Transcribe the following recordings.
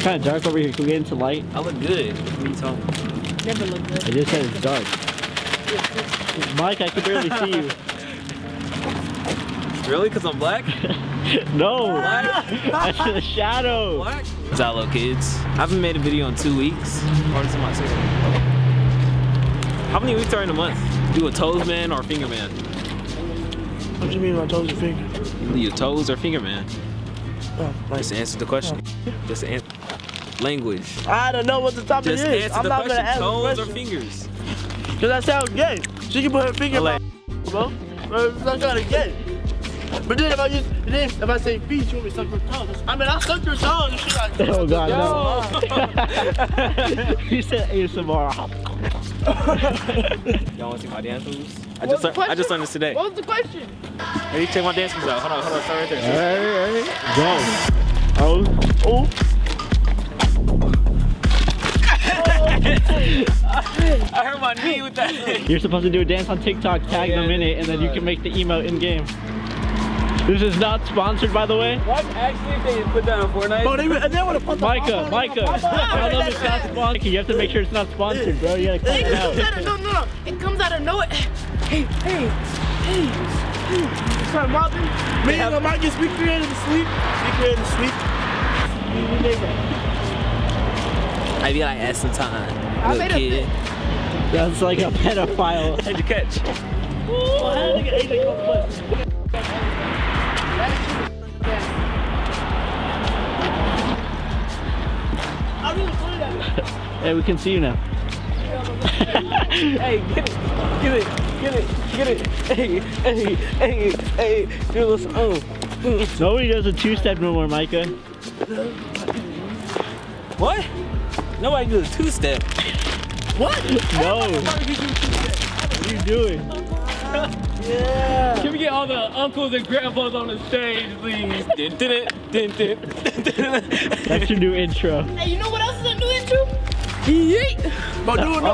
kind of dark over here. Can we get into light? I look good. What are you talking about? Never look good. I just said it's dark. Mike, I can barely see you. Really? Because I'm black? No! Black? That's the shadow! Black? Hello, kids. I haven't made a video in 2 weeks. Hardest in my second. How many weeks are in a month? You a toes man or a finger man? What do you mean by toes or finger? You a toes or finger man? Oh, like, Just answer the question. Just answer. Language. I don't know what the topic Just is. answer I'm the not question. gonna ask Toes the or question. fingers? Cause that sounds gay. She can put her finger in my bro. It's not kind of gay. But then if I say feet, you want me to suck her tongue. I mean, I'll suck your tongue and shit like that. Oh god, no. He said ASMR. Y'all want to see my dance moves? I What's just learned this today. What was the question? Hey, check my dance moves out. Hold on, start right there. Alright. Go. Oh. I hurt my knee with that. You're supposed to do a dance on TikTok, tag them in it, and then you can make the emote in game. This is not sponsored, by the way. What? Actually, if they put that on Fortnite? Bro, they want to put the Micah. Tell them it's not sponsored. You have to make sure it's not sponsored, bro. You gotta cut it out. No. It comes out of nowhere. Hey. Start mopping. Me and the Marcus, we created the sweep. We made that. I be like, at some time. I Little made a kid. That's like a pedophile. How'd you catch? Well, how did AJ go play? I really played that. Hey, we can see you now. Hey, get it. Hey. Do a little, oh. Nobody does a two-step no more, Micah. What? Nobody does a two-step. What? No. What are you doing? Yeah. Can we get all the uncles and grandpas on the stage, please? That's your new intro. Hey, you know what else is a new intro? Yeet. But do it no.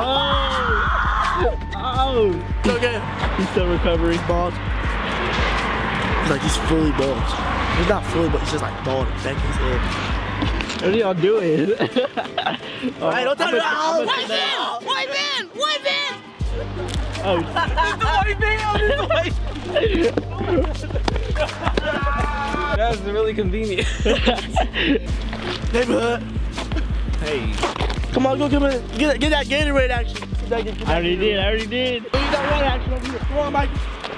Oh. It's okay. He's still recovering. Bald. He's like, he's fully bald. He's not fully, but he's just like bald and back his head. What are y'all doing? Hey, don't tell me that. White van. Oh. That's really convenient. Neighborhood. Hey. Come on, go get that Gatorade action. I already did. Get that red action over here. Come on, Mike.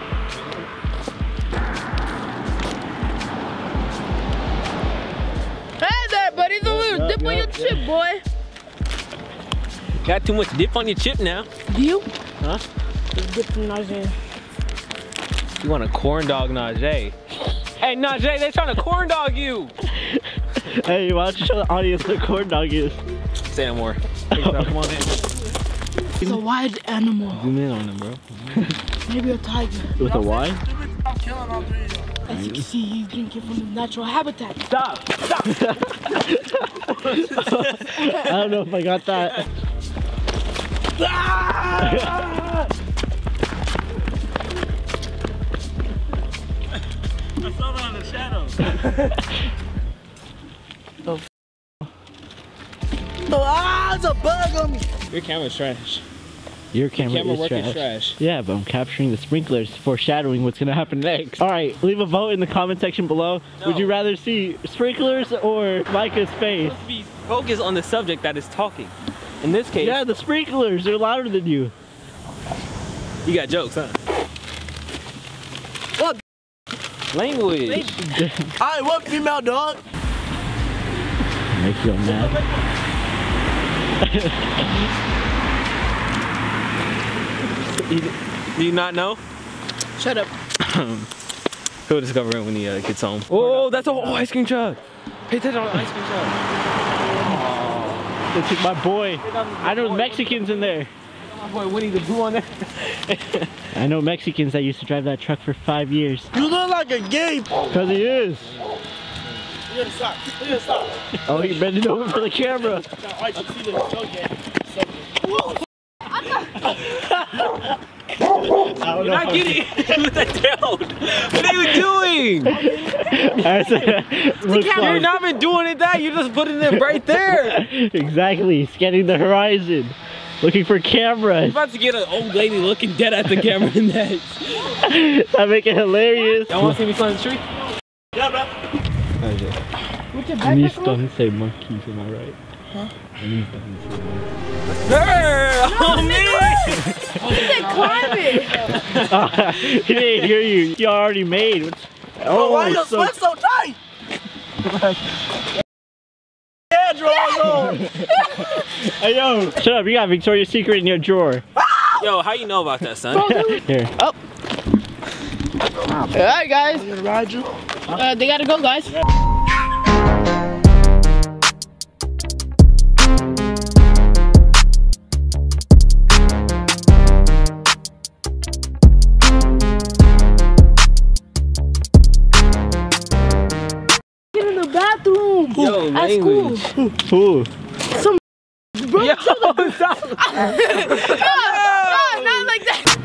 Hey there, buddy. It's a little dip on your chip, boy. Got too much dip on your chip now. You? Huh? Dip from Najee. You want a corn dog, Najee? Hey, Najee, they trying to corn dog you. Hey, why don't you show the audience what a corn dog is? Say no more. Hey, come on in. It's a wild animal. Zoom in on him, bro. Maybe a tiger. With a Y? I'm killing all three of you. As you can see, he's drinking from his natural habitat. Stop. I don't know if I got that. I saw that on the shadow. It's a bug on me. Your camera's trash. Your camera is work trash. is trash. Yeah, but I'm capturing the sprinklers, foreshadowing what's gonna happen next. All right, leave a vote in the comment section below. No. Would you rather see sprinklers or Micah's face? Let's be focused on the subject that is talking. In this case, Yeah, the sprinklers, they're louder than you. you got jokes, huh? What? Language. Alright, what female dog? Make you mad. Do you not know? Shut up. He'll discover it when he gets home. Oh, that's a whole ice cream truck. Pay attention on the ice cream truck. They took my boy. I know Mexicans in there. My boy Winnie the Pooh on there. I know Mexicans that used to drive that truck for 5 years. You look like a gay. Cause he is. You gotta stop. You gotta stop. Oh, he bending over for the camera. Alright, you see this. So gay. So gay. I don't You're know. not getting Put that down. What are you doing? You've not been doing it that. You're just putting it right there. Exactly. Scanning the horizon. Looking for cameras. I'm about to get an old lady looking dead at the camera next. That make it hilarious. Y'all want to see me climb the tree? Yeah, bro. What's your And these backpack on? don't say monkeys, am I right? Huh? And these don't say monkeys. On me! He said climb it. He didn't hear you. You already made. Oh, why your sweat so tight? Yeah, drawers on. Hey, yo. Shut up. You got Victoria's Secret in your drawer. Yo, how you know about that, son? Here. Oh. Alright, guys. I'm gonna ride you. They gotta go, guys. Get in the bathroom. Yo, At school. Who? Some bro. Yo, stop. Not like that.